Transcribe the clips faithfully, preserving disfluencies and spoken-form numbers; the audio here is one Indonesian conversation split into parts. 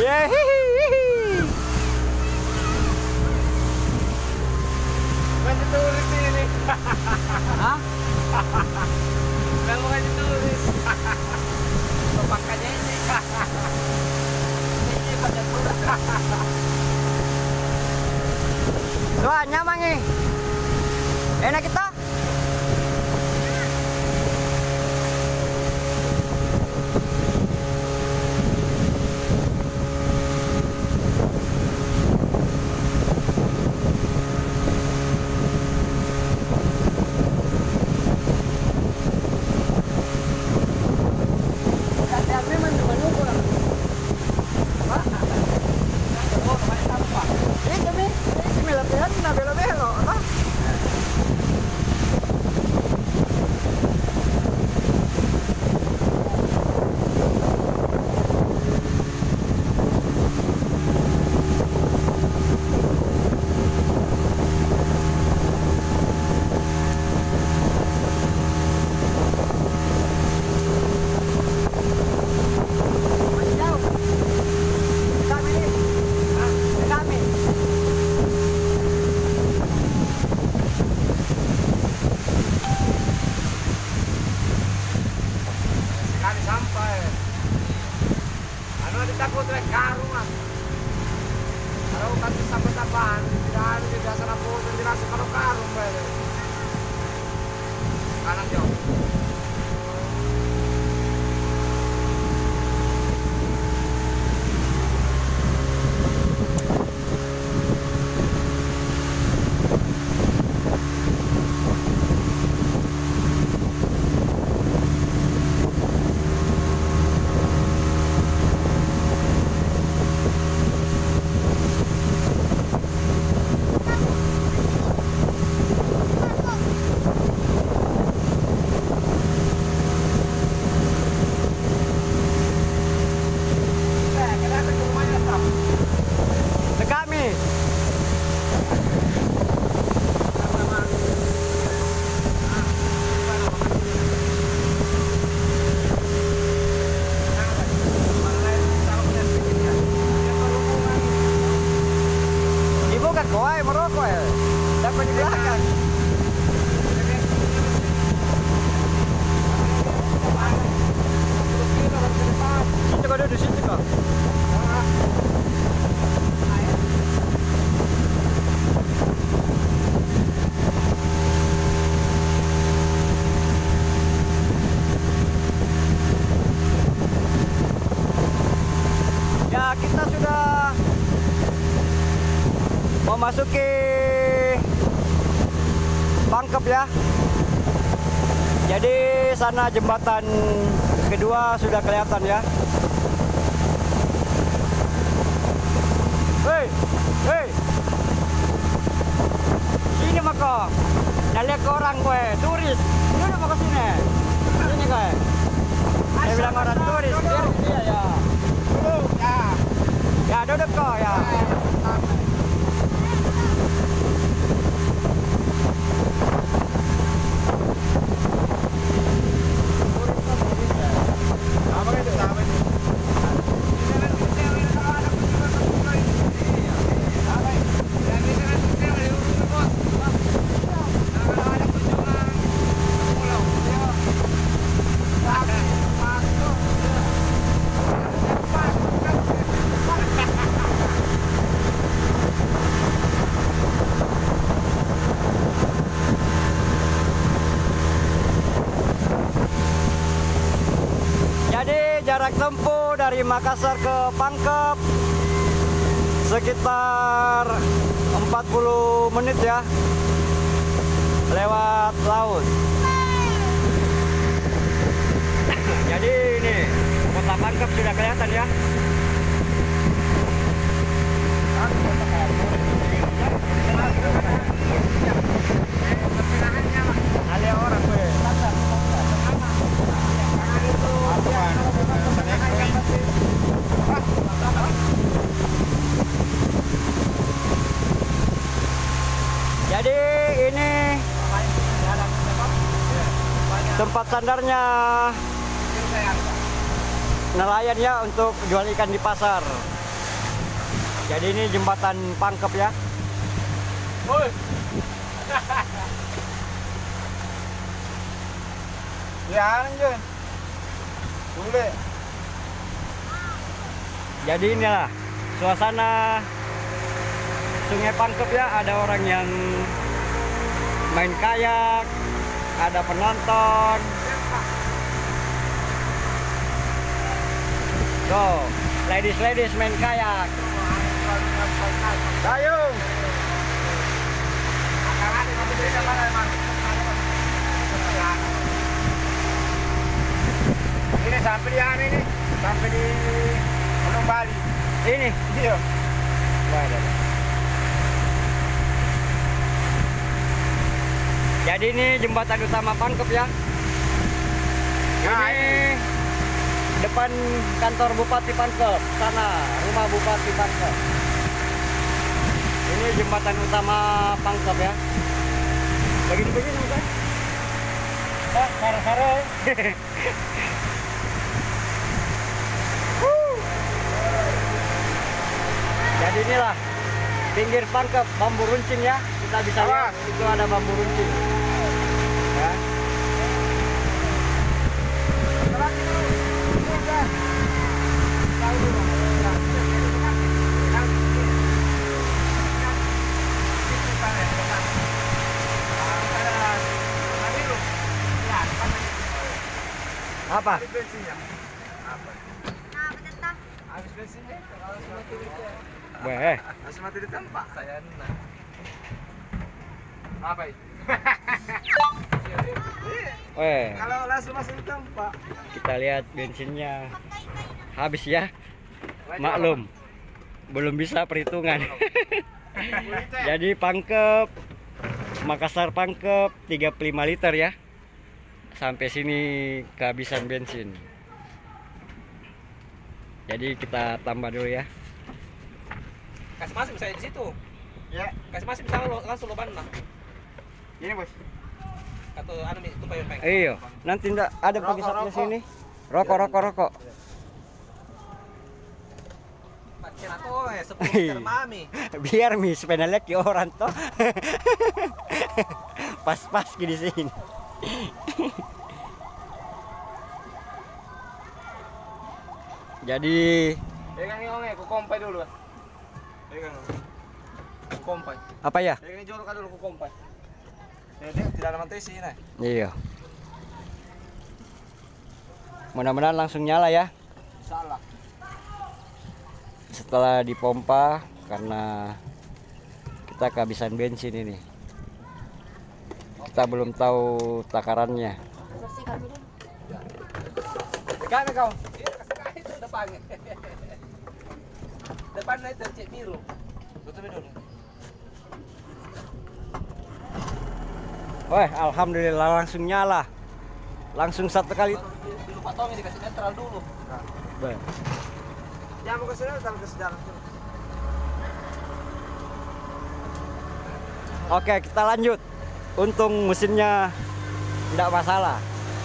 Yehihi. Bukan ditulis ini. Hah? Bilang bukan ditulis. Pakannya ini. Ini pada tulis. Tuh, nyamang nih. Enak kita. Takut rek karung lah. Kalau kan sampai-sampaian, tidak ada di dasar apa dan dirasa kalau karung bae. Kanan jauh. Koai merokok ya, dapat di belakang. Situ kok duduk situ kok. Ya kita sudah memasuki Pangkep ya. Jadi sana jembatan kedua sudah kelihatan ya. Hei, hei, sini maka. Naliak ke orang gue, turis. Duduk mau ke sini. Sini gue. Saya bilang orang turis, biar dia ya. Duduk ya. Ya duduk kok ya. Jarak tempuh dari Makassar ke Pangkep sekitar empat puluh menit ya, lewat laut. Jadi ini kota Pangkep sudah kelihatan ya. Ada orang gue. Jadi ini tempat sandarnya nelayan ya untuk jual ikan di pasar. Jadi ini jembatan Pangkep ya. Woi. Ya anjir. Boleh. Jadi inilah suasana Sungai Pangkep ya. Ada orang yang main kayak, ada penonton. Tuh, ladies-ladies main kayak. Dayung. Ini sampai di mana ini? Sampai di Gunung Bali. Ini, Iya. waduh. Jadi ini jembatan utama Pangkep ya. Nah, Ini depan kantor Bupati Pangkep, sana rumah Bupati Pangkep. Ini jembatan utama Pangkep ya. Begini-begini bukan? Ah, sare-sare. Wuh. Jadi inilah pinggir Pangkep, bambu runcing ya. Kita bisa lihat itu ada bambu runcing. Ya. Apa? Habis bensinnya. Apa? Habis bensinnya. Harus mati di Weh, Harus mati di tempat saya nah. Apa itu? weh. Kalau langsung masuk di tempat. Kita lihat bensinnya habis ya. Maklum, belum bisa perhitungan. Jadi Pangkep, Makassar Pangkep tiga puluh lima liter ya. Sampai sini kehabisan bensin. Jadi kita tambah dulu ya. Kasih masih bisa di situ. Ya, Kasih masih bisa lo, langsung lo bandang. ini bos. Atau anu itu payung payung. Iya, nanti ndak ada Rokok, pagi satu rokok. sini. Rokok, rokok, rokok. Macam aku eh sepuluh liter mami. Biar mi sepeda lagi orang toh. Pas-pas di sini. Jadi Pegang ini onge, ku kompai dulu. Pegang. Ku kompai. apa ya? Pegang ini jorok dulu ku kompai. Jadi tidak ada mati sini. Iya. Mudah-mudahan langsung nyala ya. Salah. Setelah dipompa karena kita kehabisan bensin ini. Kita belum tahu takarannya. Kami kau. Iya kasih kasih itu depannya. Depannya itu cek biru. Tutup dulu. Wah, alhamdulillah langsung nyala. Langsung satu kali. Baru dulu potongnya dikasih netral dulu. Bah. Jangan mau ke sini, taruh ke sejarah. Oke, kita lanjut. Untung mesinnya tidak masalah.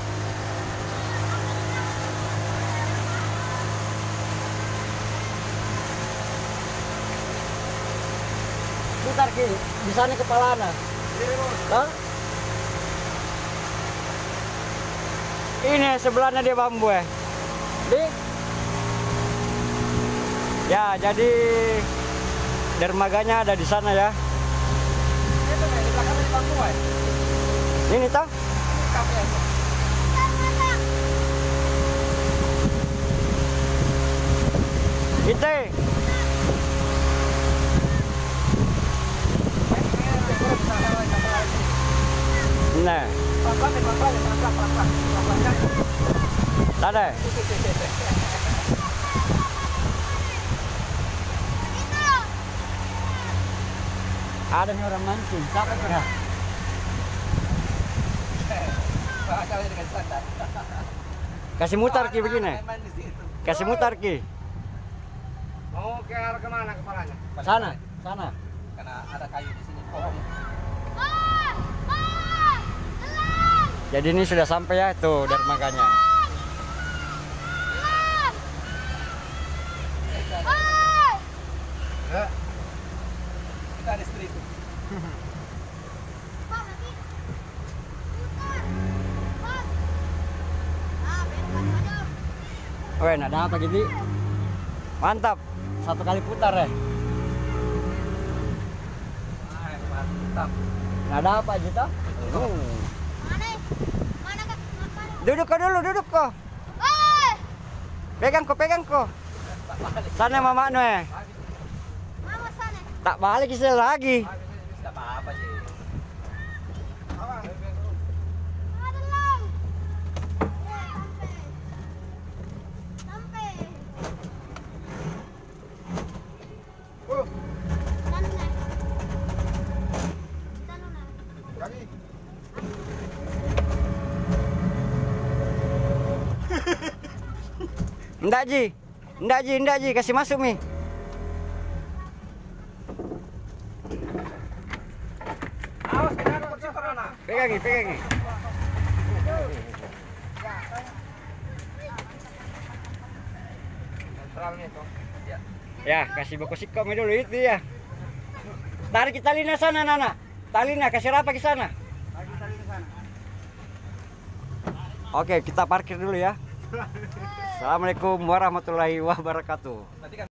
Putar ki, di sana kepala nah. Hah? Ini sebelahnya dia bambu ya. Di. Ya, jadi dermaganya ada di sana ya. Itu nih di belakangnya di bangku eh. Ini toh? Kamu ya. Ite. Nah, Pelan-pelan, pelan-pelan, pelan-pelan, pelan-pelan. Pelan-pelan. ada. Ada nih orang mancing. Siapa kira? Kalau dengan standar. Kasih mutar ki begini. Main di situ. Kasih mutar ki. Mau ke arah kemana kepalanya? Sana, sana. Karena ada kayu di sini. Pohon. Jadi ini sudah sampai ya tuh dermaganya. Ya, Weh, ada apa gitu? Mantap. Satu kali putar ya. Mantap. Ada apa gitu? Oh. Mana? Mana kak? Ngapain? Duduk kok dulu, duduk kok. Oi! Pegang kok, pegang kok. Sana mama Noe. Mama sana. Tak balik sih lagi. Tidak apa-apa sih. Ada lang. Ya, sampai. Sampai. Oh, Sana na. Sana na. lagi. Ndak Ji. Ndak Ji, ndak Ji, kasih masuk Mi. Awas jangan kecil corona. Pegangi, pegangi. Netral nih kok. Ya. Ya, kasih buku sikom dulu itu ya. Tarik talinya sana, Nana. Talinya kasih apa ke sana? Lagi tali ke sana. Oke, kita parkir dulu ya. Assalamualaikum warahmatullahi wabarakatuh. Nanti kan